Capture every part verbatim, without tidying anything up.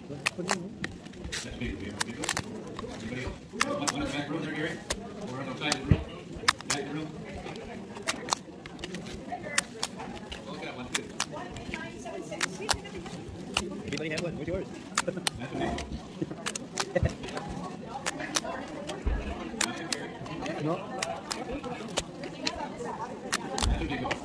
That's big. Anybody else? One in the back room there, Gary? Or on the side of the room? Back of the room? Well, got one too. Anybody have one? What's yours? That's a big. No. That's a big one.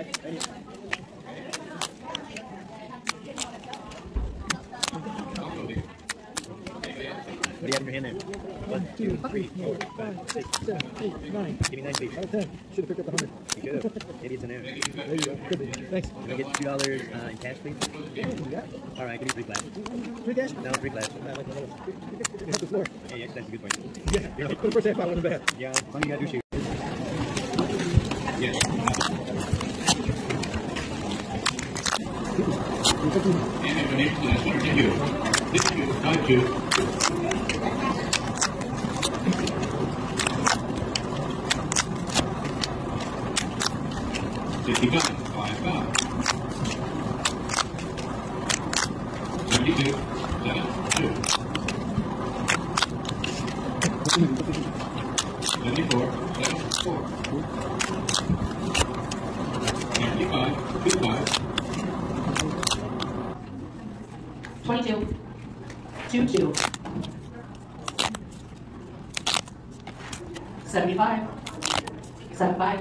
What do you have in your hand there? One, two, three, four, five, six, seven, eight, nine. Give me nine, please. Out of ten. Should have picked up a hundred. You could have. Maybe it's in there. There you go. Could be. Thanks. Can I get two dollars uh, in cash, please? Yeah, you got it. All right, I can do three claps. Three cash? No, three claps. I like that. You hit the floor. Hey, actually, that's a good point. Yeah. You know, for the first half, I wasn't bad. Yeah, as long as you got two shoes. Yes. And information to the continue. Continue. Time two. Fifty-five. Five five. Seventy-two. Seven two. Seventy-four. Seven four. Seventy-five. Two five. Twenty-two. Two two. Seventy-five. Seven five.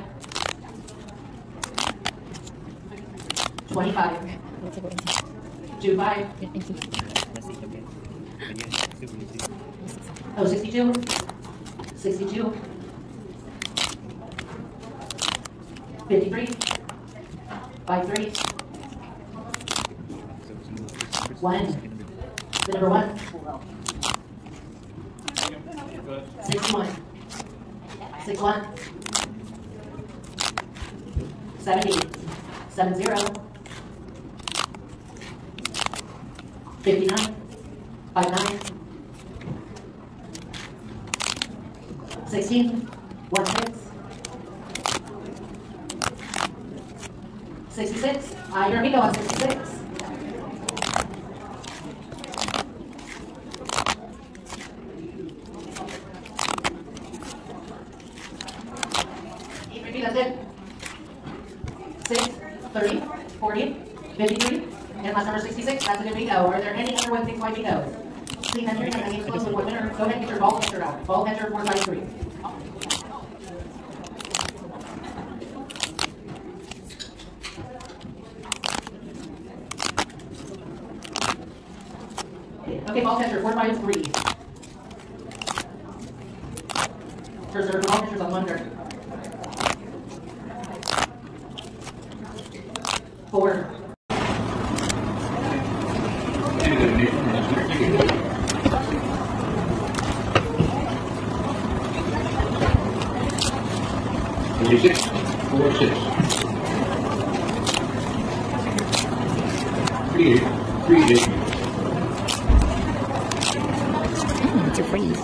Twenty-five. Two five. Oh, sixty-two. Sixty-two. Fifty-three. Five three. One. The number one. Sixty-one. Six one. Seventy. Seven zero. Fifty-nine. Five nine. Sixteen. One six. Sixty-six. I hear me go on sixty-six. Maybe that's it. Six, thirty, forty, fifty-three, and last number sixty-six. That's a good bingo. Are there any other one things why bingos? Please enter and I need to close with one winner. Go ahead and get your ball catcher out. Ball catcher four five three. Okay, ball catcher four five three. First there are ball catchers on one turn. Four. Forty-six. Four six. Three eight. Three eight. It's a freeze.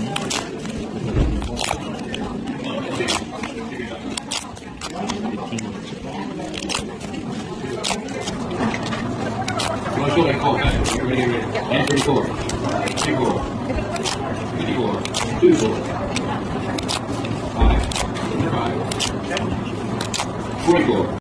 Well, go ahead, call back. You're ready, ready. And thirty-four. thirty-four. fifty-four. two four. five. Five. forty-four.